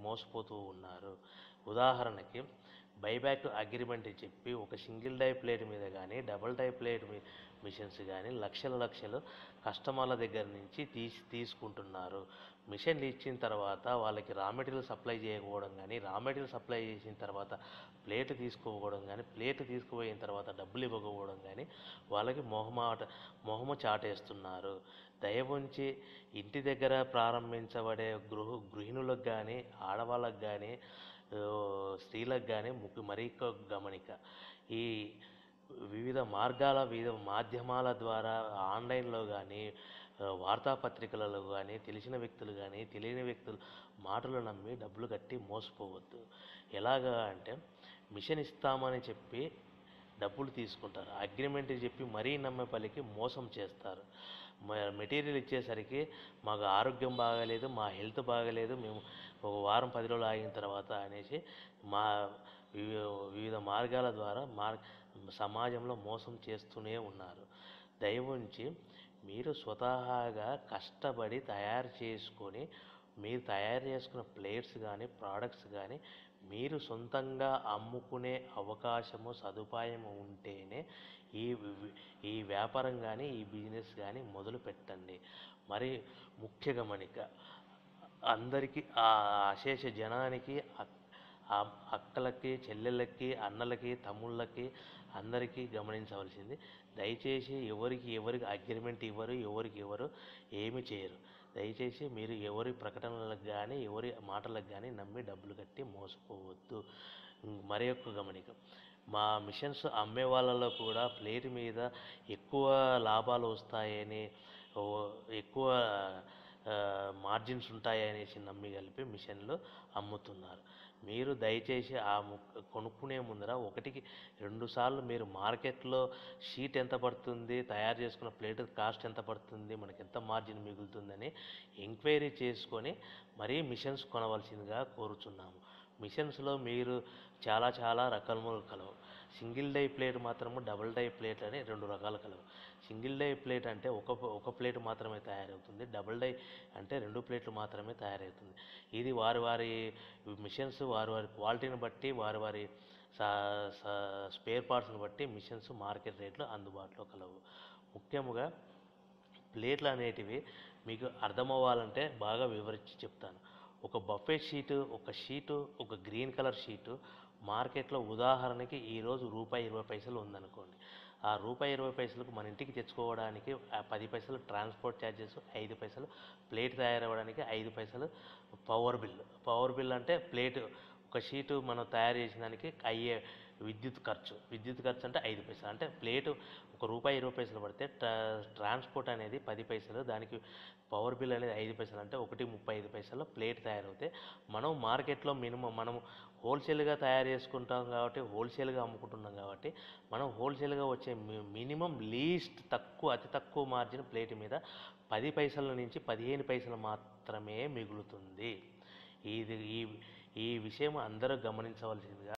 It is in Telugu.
మోసపోతూ ఉన్నారు. ఉదాహరణకి బైబ్యాక్ అగ్రిమెంట్ చెప్పి ఒక సింగిల్ డై ప్లేట్ మీద కానీ డబుల్ డై ప్లేట్ మిషన్స్ కానీ లక్షలు కస్టమర్ల దగ్గర నుంచి తీసుకుంటున్నారు. మిషన్లు ఇచ్చిన తర్వాత వాళ్ళకి రా మెటీరియల్ సప్లై చేయకపోవడం కానీ, రా మెటీరియల్ సప్లై చేసిన తర్వాత ప్లేట్ తీసుకోకపోవడం కానీ, ప్లేట్ తీసుకుపోయిన తర్వాత డబ్బులు ఇవ్వకపోవడం కానీ వాళ్ళకి మొహమ చాటేస్తున్నారు. దయవుంచి ఇంటి దగ్గర ప్రారంభించబడే గృహిణులకు కానీ, ఆడవాళ్ళకు కానీ, స్త్రీలకు కానీ మరీ గమనిక. ఈ వివిధ మాధ్యమాల ద్వారా ఆన్లైన్లో కానీ, వార్తాపత్రికలలో కానీ తెలిసిన వ్యక్తులు కానీ తెలియని వ్యక్తులు మాటలు నమ్మి డబ్బులు కట్టి మోసపోవద్దు. ఎలాగా అంటే మిషన్ ఇస్తామని చెప్పి డబ్బులు తీసుకుంటారు. అగ్రిమెంట్ చెప్పి మరీ నమ్మే పలికి మోసం చేస్తారు. మెటీరియల్ ఇచ్చేసరికి మాకు ఆరోగ్యం బాగాలేదు, మా హెల్త్ బాగాలేదు, మేము ఒక వారం 10 రోజులు ఆగిన తర్వాత అనేసి వివిధ మార్గాల ద్వారా సమాజంలో మోసం చేస్తూనే ఉన్నారు. దయవుంచి మీరు స్వతహాగా కష్టపడి తయారు చేసుకొని మీరు తయారు చేసుకున్న ప్లేట్స్ కానీ ప్రోడక్ట్స్ కానీ మీరు సొంతంగా అమ్ముకునే అవకాశము సదుపాయము ఉంటేనే ఈ వ్యాపారం కానీ ఈ బిజినెస్ కానీ మొదలు పెట్టండి. మరి ముఖ్య గమనిక, అందరికీ ఆ అశేష జనానికి అక్కలకి, చెల్లెళ్ళకి, అన్నలకి, తమ్ముళ్ళకి అందరికీ గమనించవలసింది, దయచేసి ఎవరికి అగ్రిమెంట్ ఇవ్వరు, ఎవరు ఏమి చేయరు. దయచేసి మీరు ఎవరి ప్రకటనలకు కానీ ఎవరి మాటలకు కానీ నమ్మి డబ్బులు కట్టి మోసపోవద్దు. మరి యొక్క గమనిక, మా మిషన్స్ అమ్మే వాళ్ళలో కూడా ప్లేట్ మీద ఎక్కువ లాభాలు వస్తాయని, ఎక్కువ మార్జిన్స్ ఉంటాయనేసి నమ్మి కలిపి మిషన్లు అమ్ముతున్నారు. మీరు దయచేసి కొనుక్కునే ముందర 1-2 సార్లు మీరు మార్కెట్లో షీట్ ఎంత పడుతుంది, తయారు చేసుకున్న ప్లేట్ కాస్ట్ ఎంత పడుతుంది, మనకి ఎంత మార్జిన్ మిగులుతుందని ఎంక్వైరీ చేసుకొని మరీ మిషన్స్ కొనవలసిందిగా కోరుచున్నాము. మిషన్స్లో మీరు చాలా రకాలు కలవు. సింగిల్ డై ప్లేట్ మాత్రము, డబుల్ డై ప్లేట్ అని 2 రకాలు కలవు. సింగిల్ డై ప్లేట్ అంటే ఒక ప్లేట్ మాత్రమే తయారవుతుంది. డబుల్ డై అంటే 2 ప్లేట్లు మాత్రమే తయారవుతుంది. ఇది వారి మిషన్స్ వారి క్వాలిటీని బట్టి వారి స్పేర్ పార్ట్స్ని బట్టి మిషన్స్ మార్కెట్ రేట్లు అందుబాటులో కలవు. ముఖ్యముగా ప్లేట్లు అనేటివి మీకు అర్థమవ్వాలంటే బాగా వివరించి చెప్తాను. ఒక బఫే షీటు, ఒక గ్రీన్ కలర్ షీటు మార్కెట్లో ఉదాహరణకి ఈరోజు ₹1.20 ఉందనుకోండి. ఆ ₹1.20కు మన ఇంటికి తెచ్చుకోవడానికి 10 పైసలు ట్రాన్స్పోర్ట్ ఛార్జెస్, 5 పైసలు ప్లేట్ తయారవ్వడానికి 5 పైసలు పవర్ బిల్ అంటే ప్లేట్ ఒక షీటు మనం తయారు చేసిన దానికి అయ్యే విద్యుత్ ఖర్చు అంటే 5 పైసలు. అంటే ప్లేటు ఒక ₹1.20 పడితే ట్రాన్స్పోర్ట్ అనేది 10 పైసలు, దానికి పవర్ బిల్ అనేది 5 పైసలు, అంటే 1.35 ప్లేట్ తయారవుతే మనం మార్కెట్లో మనం హోల్సేల్గా తయారు చేసుకుంటాం కాబట్టి, హోల్సేల్గా అమ్ముకుంటున్నాం కాబట్టి మనం హోల్సేల్గా వచ్చే మినిమం లీస్ట్ అతి తక్కువ మార్జిన్ ప్లేట్ మీద 10 పైసల నుంచి 15 పైసలు మాత్రమే మిగులుతుంది. ఈ విషయం అందరూ గమనించవలసిందిగా